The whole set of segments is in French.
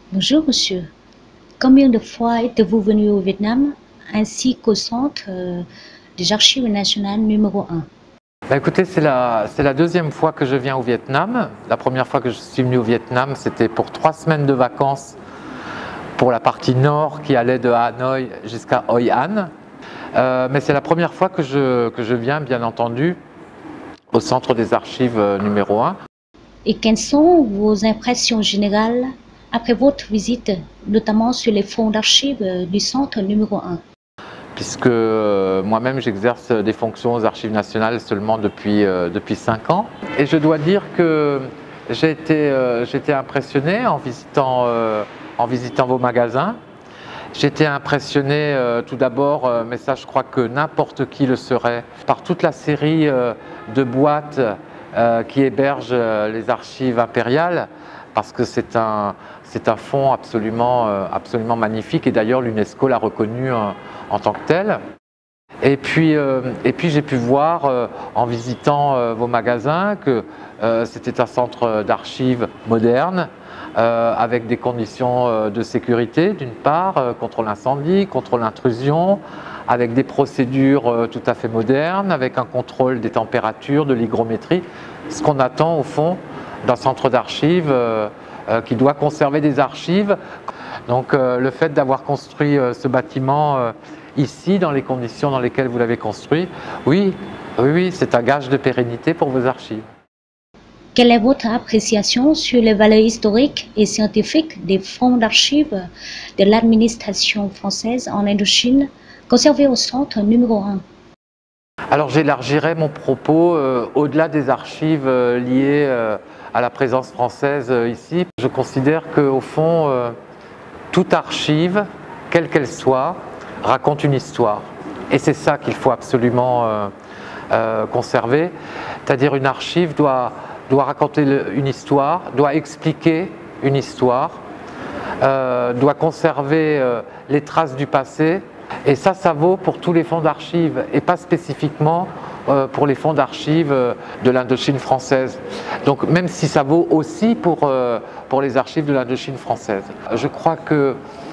Bonjour monsieur. Combien de fois êtes-vous venu au Vietnam ainsi qu'au centre des archives nationales numéro 1? Écoutez, c'est la deuxième fois que je viens au Vietnam. La première fois que je suis venu au Vietnam, c'était pour 3 semaines de vacances pour la partie nord qui allait de Hanoï jusqu'à Hoi An. Mais c'est la première fois que je viens, bien entendu, au centre des archives numéro 1. Et quelles sont vos impressions générales après votre visite, notamment sur les fonds d'archives du centre numéro 1? Puisque moi-même j'exerce des fonctions aux Archives nationales seulement depuis 5 ans. Et je dois dire que j'ai été impressionné en visitant vos magasins. J'ai été impressionné tout d'abord, mais ça je crois que n'importe qui le serait, par toute la série de boîtes qui hébergent les archives impériales, parce que c'est un fonds absolument magnifique, et d'ailleurs l'UNESCO l'a reconnu en tant que tel. Et puis j'ai pu voir en visitant vos magasins que c'était un centre d'archives moderne, avec des conditions de sécurité d'une part, contre l'incendie, contre l'intrusion, avec des procédures tout à fait modernes, avec un contrôle des températures, de l'hygrométrie, ce qu'on attend au fond d'un centre d'archives qui doit conserver des archives. Donc le fait d'avoir construit ce bâtiment ici, dans les conditions dans lesquelles vous l'avez construit, oui, c'est un gage de pérennité pour vos archives. Quelle est votre appréciation sur les valeurs historiques et scientifiques des fonds d'archives de l'administration française en Indochine conservés au centre numéro 1? Alors j'élargirai mon propos au-delà des archives liées à la présence française ici. Je considère qu'au fond, toute archive, quelle qu'elle soit, raconte une histoire. Et c'est ça qu'il faut absolument conserver. C'est-à-dire une archive doit raconter une histoire, doit expliquer une histoire, doit conserver les traces du passé. Et ça vaut pour tous les fonds d'archives et pas spécifiquement pour les fonds d'archives de l'Indochine française. Donc même si ça vaut aussi pour les archives de l'Indochine française. Je crois que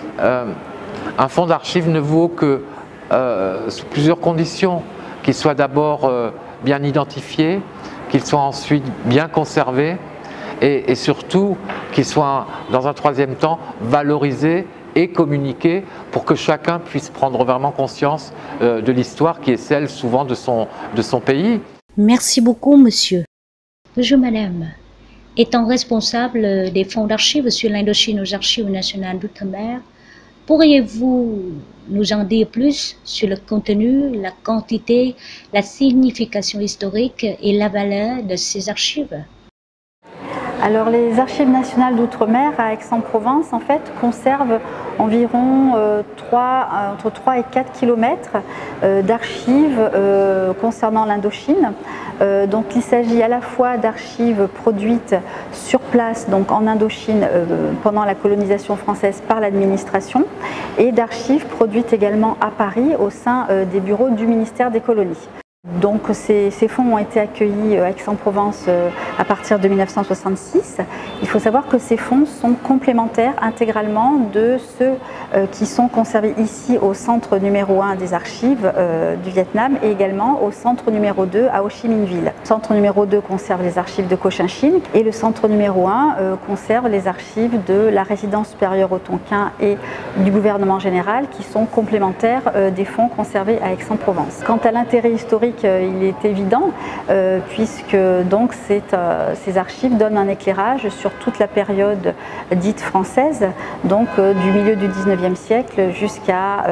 un fonds d'archives ne vaut que sous plusieurs conditions, qu'il soit d'abord bien identifié, qu'il soit ensuite bien conservé et surtout qu'il soit dans un troisième temps valorisé et communiqué pour que chacun puisse prendre vraiment conscience de l'histoire qui est celle souvent de son pays. Merci beaucoup, monsieur. Bonjour, madame. Étant responsable des fonds d'archives sur l'Indochine aux Archives nationales d'outre-mer, pourriez-vous nous en dire plus sur le contenu, la quantité, la signification historique et la valeur de ces archives? Alors les Archives nationales d'outre-mer à Aix-en-Provence en fait conservent environ entre 3 et 4 km d'archives concernant l'Indochine. Donc il s'agit à la fois d'archives produites sur place, donc en Indochine pendant la colonisation française par l'administration, et d'archives produites également à Paris au sein des bureaux du ministère des colonies. Donc ces fonds ont été accueillis à Aix-en-Provence à partir de 1966. Il faut savoir que ces fonds sont complémentaires intégralement de ceux qui sont conservés ici au centre numéro 1 des archives du Vietnam et également au centre numéro 2 à Ho Chi Minh Ville. Le centre numéro 2 conserve les archives de Cochinchine et le centre numéro 1 conserve les archives de la résidence supérieure au Tonkin et du gouvernement général qui sont complémentaires des fonds conservés à Aix-en-Provence. Quant à l'intérêt historique, il est évident puisque donc ces archives donnent un éclairage sur toute la période dite française, donc du milieu du 19e siècle jusqu'à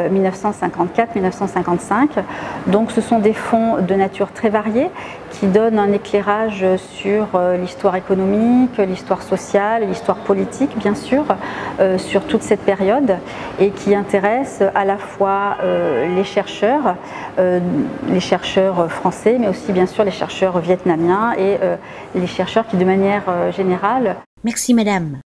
1954-1955. Donc ce sont des fonds de nature très variée qui donnent un éclairage sur l'histoire économique, l'histoire sociale, l'histoire politique bien sûr, sur toute cette période et qui intéressent à la fois les chercheurs français, mais aussi bien sûr les chercheurs vietnamiens et les chercheurs qui de manière générale. Merci madame.